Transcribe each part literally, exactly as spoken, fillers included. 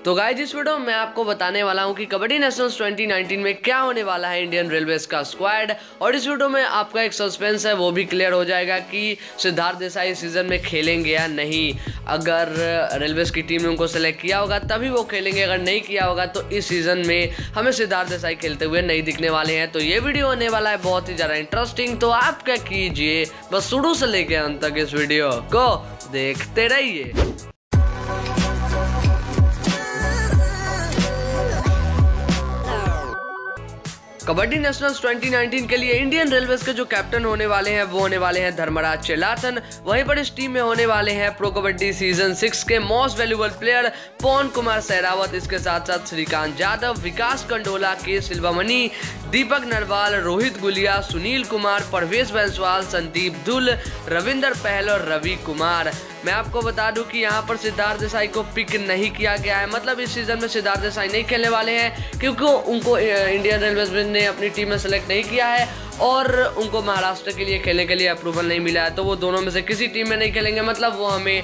तो गाइस इस वीडियो में मैं आपको बताने वाला हूं कि कबड्डी नेशनल्स ट्वेंटी नाइनटीन में क्या होने वाला है इंडियन रेलवेज का स्क्वाड। और इस वीडियो में आपका एक सस्पेंस है वो भी क्लियर हो जाएगा कि सिद्धार्थ देसाई इस सीजन में खेलेंगे या नहीं। अगर रेलवेज की टीम ने उनको सेलेक्ट किया होगा तभी वो खेलेंगे, अगर नहीं किया होगा तो इस सीजन में हमें सिद्धार्थ देसाई खेलते हुए नहीं दिखने वाले हैं। तो ये वीडियो होने वाला है बहुत ही ज़्यादा इंटरेस्टिंग। तो आप क्या कीजिए, बस शुरू से लेके अंत तक इस वीडियो को देखते रहिए। कबड्डी नेशनल्स ट्वेंटी नाइनटीन के लिए इंडियन रेलवेज के जो कैप्टन होने वाले हैं वो होने वाले हैं धर्मराज चेलाथन। वहीं पर इस टीम में होने वाले हैं प्रो कबड्डी सीजन सिक्स के most valuable player Pawan Kumar Sehrawat. इसके साथ साथ श्रीकांत यादव, विकास कंडोला, के सिल्वामणि, दीपक नरवाल, रोहित गुलिया, सुनील कुमार, परवेश बैंसवाल, संदीप धुल, रविंदर पहल और रवि कुमार। मैं आपको बता दूं कि यहाँ पर सिद्धार्थ देसाई को पिक नहीं किया गया है, मतलब इस सीजन में सिद्धार्थ देसाई नहीं खेलने वाले हैं क्योंकि उनको इंडियन रेलवेज ने अपनी टीम में सेलेक्ट नहीं किया है और उनको महाराष्ट्र के लिए खेलने के लिए अप्रूवल नहीं मिला है। तो वो दोनों में से किसी टीम में नहीं खेलेंगे, मतलब वो हमें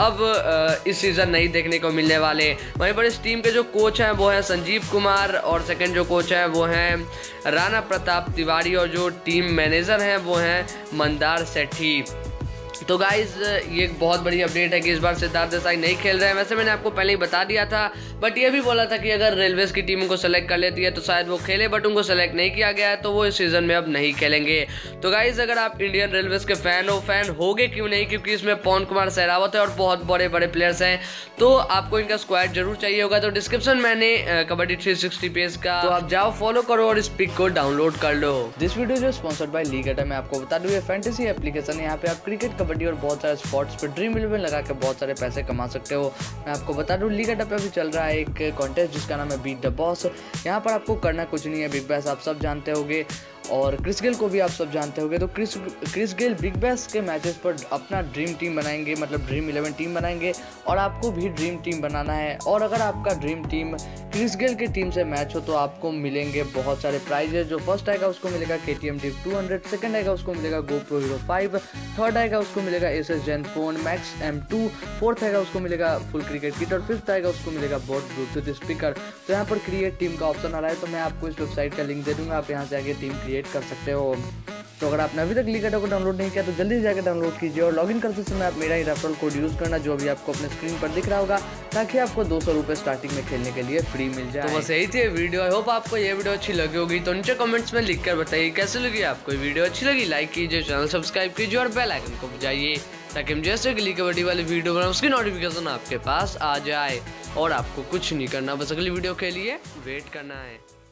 अब इस सीज़न नहीं देखने को मिलने वाले। वहीं पर इस टीम के जो कोच हैं वो हैं संजीव कुमार और सेकंड जो कोच हैं वो हैं राणा प्रताप तिवारी और जो टीम मैनेजर हैं वो हैं मंदार सेठी। तो गाइज ये एक बहुत बड़ी अपडेट है कि इस बार सिद्धार्थ देसाई नहीं खेल रहे हैं। वैसे मैंने आपको पहले ही बता दिया था, बट ये भी बोला था कि अगर रेलवेज की टीम उनको सेलेक्ट कर लेती है तो शायद वो खेले, बट उनको सेलेक्ट नहीं किया गया है तो वो इस सीज़न में अब नहीं खेलेंगे। तो गाइज अगर आप इंडियन रेलवेज के फैन हो, फैन होगे क्यों नहीं, क्योंकि इसमें पवन कुमार सहरावत है और बहुत बड़े बड़े प्लेयर्स हैं, तो आपको इनका स्क्वाड जरूर चाहिए होगा। तो डिस्क्रिप्शन मैंने कबड्डी थ्री सिक्सटी पेज का, तो आप जाओ फॉलो करो और इस पिक को डाउनलोड कर लो। दिस वीडियो जो स्पॉन्सर्ड बाय लीग एट है, मैं आपको बता दूं ये फैंटेसी एप्लीकेशन है। यहाँ पे आप क्रिकेट, कबड्डी और बहुत सारे स्पोर्ट्स पे ड्रीम इलेवन लगा के बहुत सारे पैसे कमा सकते हो। मैं आपको बता दूं लीग एट पे भी चल रहा है एक कॉन्टेस्ट जिसका नाम है बीट द बॉस। यहाँ पर आपको करना कुछ नहीं है, बिग बैश आप सब जानते होंगे और क्रिस गेल को भी आप सब जानते होंगे। तो Chris Chris Gayle big bash के मैचेस पर अपना ड्रीम टीम बनाएंगे, मतलब ड्रीम इलेवन टीम बनाएंगे और आपको भी ड्रीम टीम बनाना है। और अगर आपका ड्रीम टीम क्रिस गेल की टीम से मैच हो तो आपको मिलेंगे बहुत सारे प्राइजेस। जो फर्स्ट आएगा उसको मिलेगा K T M duke two hundred, second आएगा उसको मिलेगा गोप्रो हीरो फाइव, थर्ड आएगा उसको मिलेगा Asus Zenfone Max M two, fourth आएगा उसको मिलेगा फुल क्रिकेट किट और फिफ्थ आएगा उसको मिलेगा बोट ब्लूटूथ स्पीकर। तो यहाँ पर क्रिएट टीम का ऑप्शन आ रहा है, तो मैं आपको इस वेबसाइट का लिंक दे दूंगा, आप यहाँ से आगे टीम क्रिएट कर सकते हो। तो अगर आपने अभी तक लीग एट को डाउनलोड नहीं किया तो जल्दी से जाकर डाउनलोड कीजिए और लॉगिन करते समय आप मेरा ही रेफरल कोड यूज़ करना जो अभी आपको अपने स्क्रीन पर दिख रहा होगा, ताकि आपको दो सौ रुपये स्टार्टिंग में खेलने के लिए फ्री मिल जाए। तो बस यही थी वीडियो। आई होप आपको ये वीडियो अच्छी लगी होगी, तो नीचे कमेंट्स में लिख कर बताइए कैसे लगी आपको वीडियो। अच्छी लगी लाइक कीजिए, चैनल सब्सक्राइब कीजिए और बेल आइकन को बजाइए ताकि हम जैसे अगली कबड्डी वाली वीडियो बनाए उसकी नोटिफिकेशन आपके पास आ जाए। और आपको कुछ नहीं करना, बस अगली वीडियो के लिए वेट करना है।